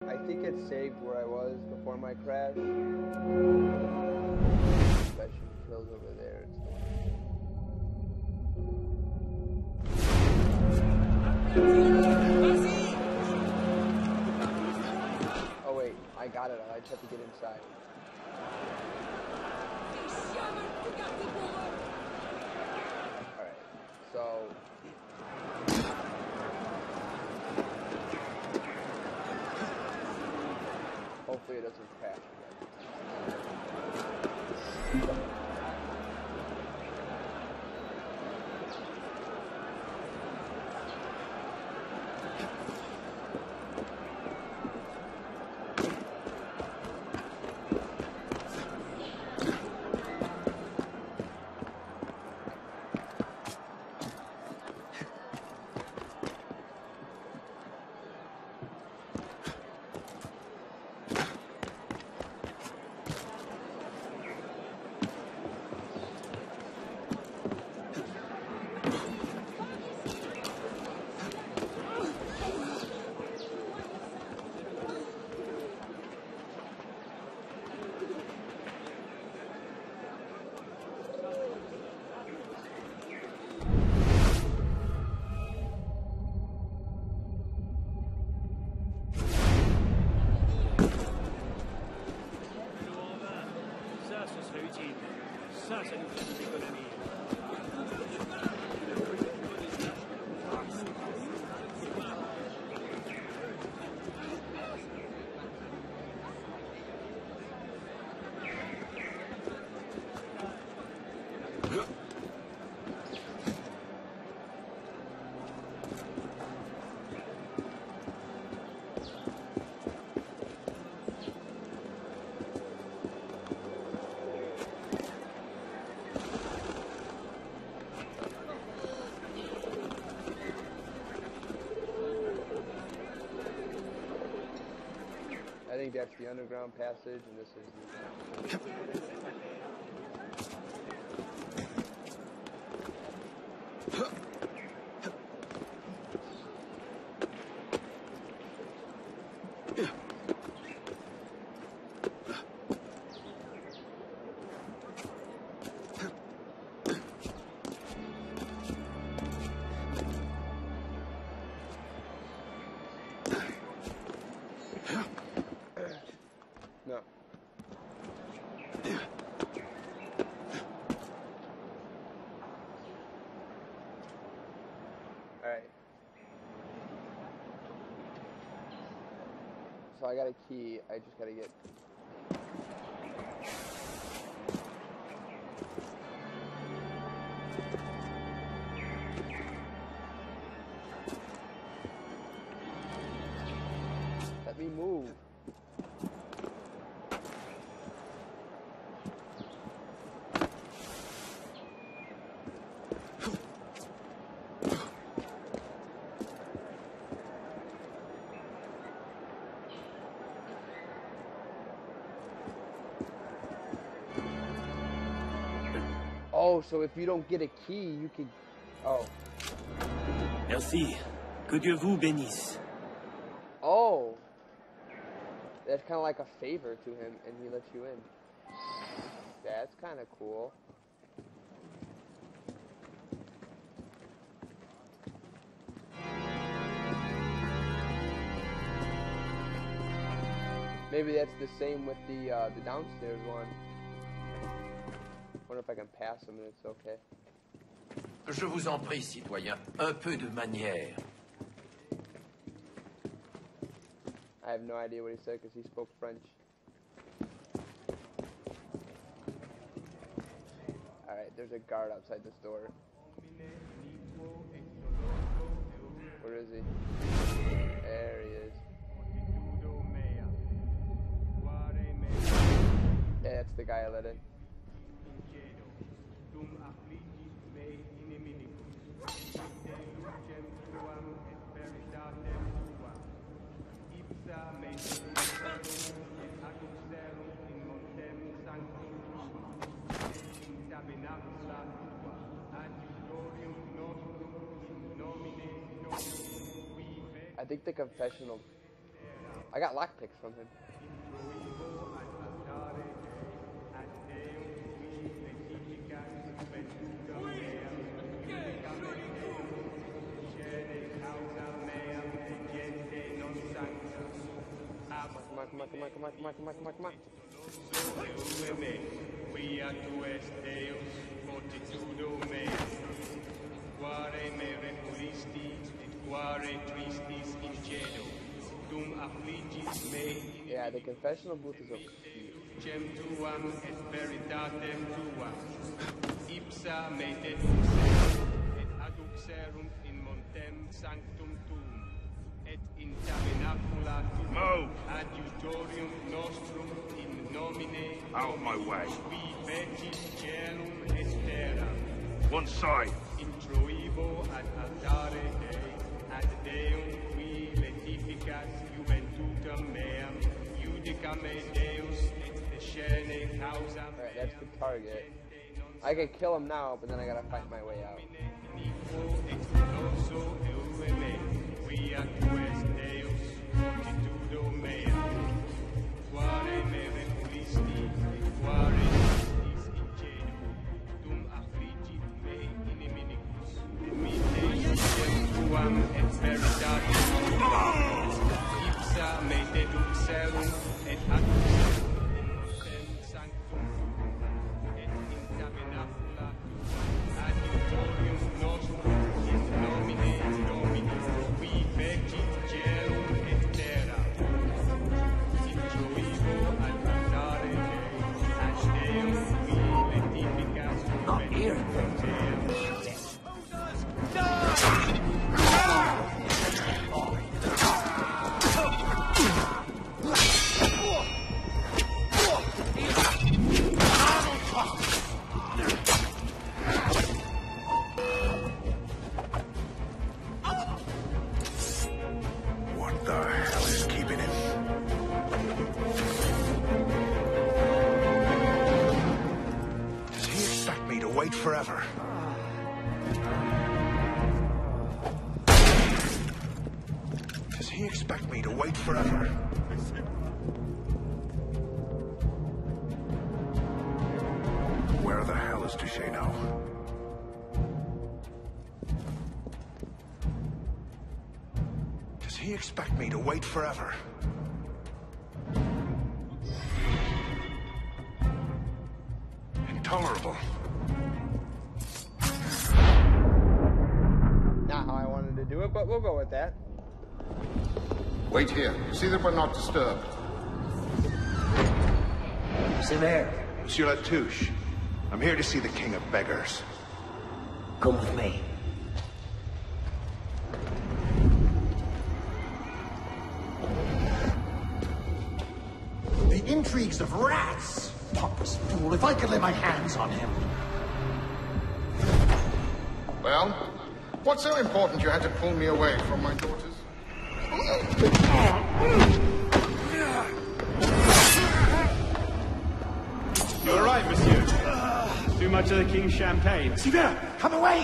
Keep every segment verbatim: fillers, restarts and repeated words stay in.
I think it saved where I was before my crash. Special kills over there. Oh wait, I got it. I just have to get inside. Alright, so... hopefully it doesn't crash again. Ça, ça nous fait des économies. I think that's the underground passage, and this is the... No. Alright. So I got a key, I just gotta get... Let me move. Oh, so if you don't get a key, you can... Oh. Merci. Que Dieu vous bénisse. Oh. That's kind of like a favor to him, and he lets you in. That's kind of cool. Maybe that's the same with the uh, the downstairs one. Wonder if I can pass him and it's okay. Je vous en prie, citoyen, un peu de manière. I have no idea what he said because he spoke French. Alright, there's a guard outside this door. Where is he? There he is. Yeah, that's the guy I let in. I think the confessional I got lockpicks from him. Come on, come on, come on, come on, come on, come on, come on, come on. Quia tu est Deus, fortitudo mea. Quare me repulisti, et quare tristis ingedo. Dum affligis me. Yeah, the confessional booth is open. Cem tuam et veritatem tuam. Ipsa me deduxerunt, et aduxerunt in montem sanctum tuum. Et in tabernacula tuum adjutorium nostrum in nomine out of my way. qui fecit caelum et terra. One side. Introibo ad altare Dei, ad Deum qui letificas juventutem meam, judica me Deus et descene causa. Alright, that's the target. I can kill him now, but then I gotta fight my way out. Quia tu est Deus, fortitudo mea. Quare me repulisti, quare tristis ingedo. Dum affligit me iniminicus. Mite cem tuam et veritatem tuam. Ipsa me deduxerunt et aduxerunt in montem sanctum tuum. Et in tabernacula adjutorium nostrum in nomine Domini. Fecit caelum et terra. Introibo ad altare Dei, ad Deum qui letificas juventutem meam. What the hell is keeping him? Does he expect me to wait forever? Does he expect me to wait forever? Where the hell is Touché now? Does he expect me to wait forever? Intolerable. Not how I wanted to do it, but we'll go with that. Wait here. See that we're not disturbed. Sévère, Monsieur Latouche, I'm here to see the King of Beggars. come with me. The intrigues of rats! Pompous fool, if I could lay my hands on him. Well, what's so important you had to pull me away from my daughters? You all right, monsieur? Too much of the king's champagne. Sévère, come away!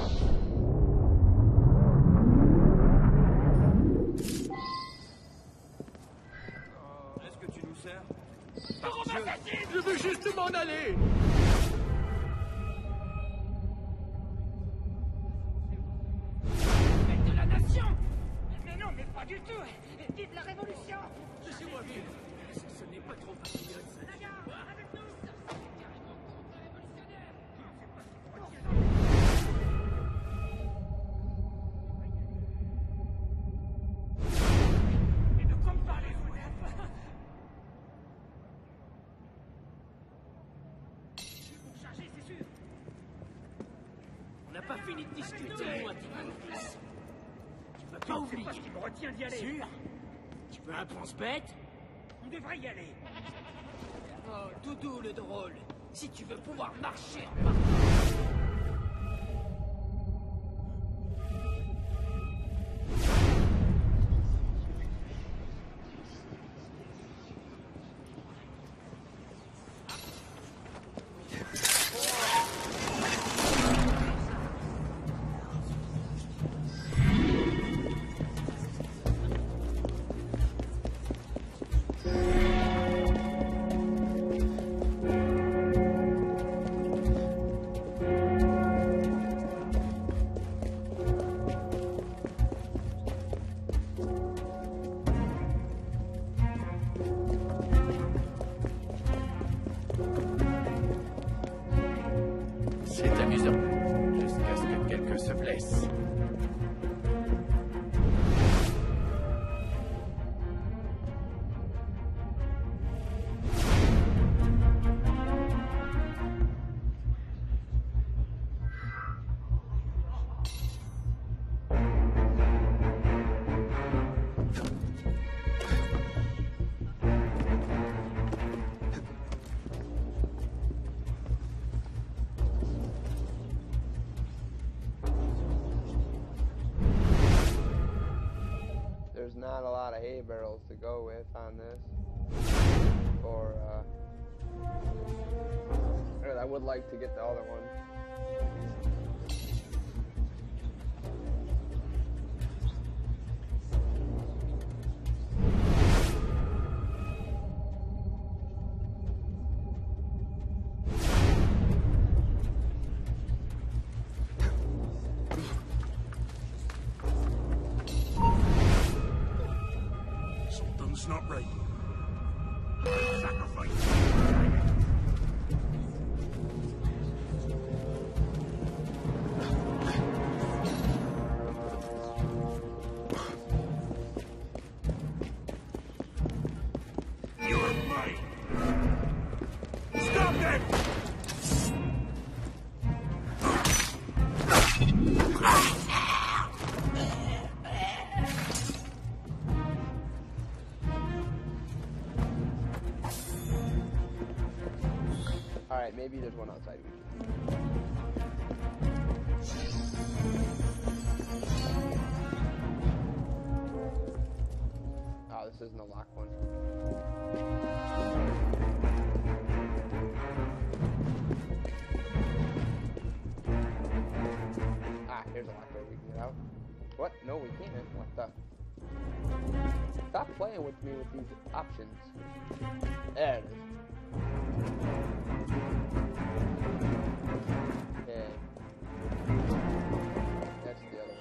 Est-ce que tu nous sers? Je veux juste m'en aller. De la nation! Mais non, mais pas du tout! Vive la révolution! Laissez-moi vivre. Ce, ce n'est pas trop patriote, ça. Regarde, avec nous! C'est carrément contre-révolutionnaire! Mais de quoi me parlez-vous? Pour charger, c'est sûr! On n'a pas fini de discuter, moi, Tigre-fils. Tu vas pas C'est oublier. pas ce qui me retient d'y aller! Sûr? Tu veux un pense-bête? On devrait y aller! Oh, Doudou le drôle. Si tu veux pouvoir marcher en not a lot of hay barrels to go with on this. Or, uh... I would like to get the other one. Something's not right. Sacrifice. You're mine. Stop them! Alright, maybe there's one outside. Oh, this isn't a locked one. Ah, here's a locked way we can get out. What? No, we can't. What the? Stop playing with me with these options. There it is. Okay. That's the other one.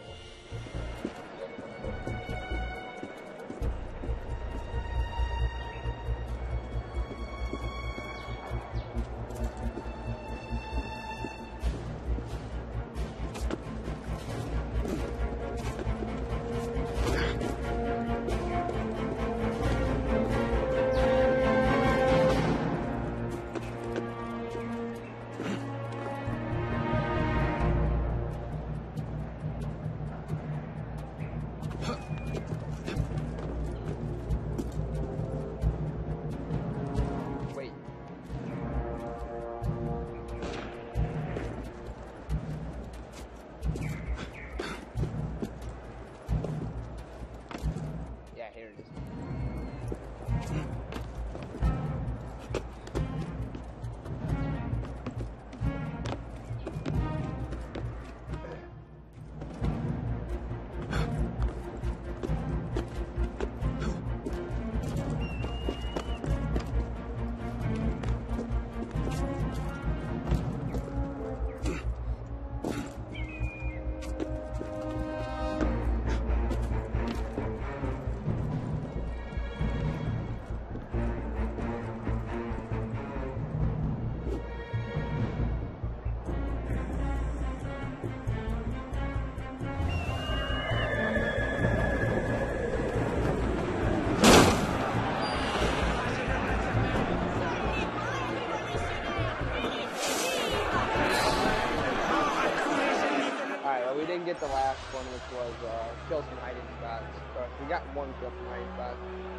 Get the last one, which was uh, kill some hiding spots. But we got one kill from hiding spots.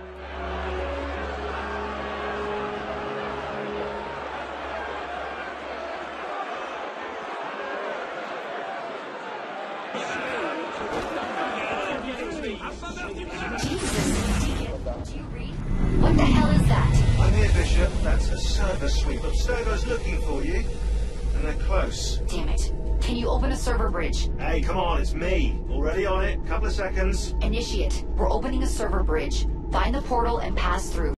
What the hell is that? I'm here, Bishop. That's a server sweep. Abstergo's looking for you. And they're close. Damn it. Can you open a server bridge? Hey, come on, it's me. Already on it. Couple of seconds. Initiate. We're opening a server bridge. Find the portal and pass through.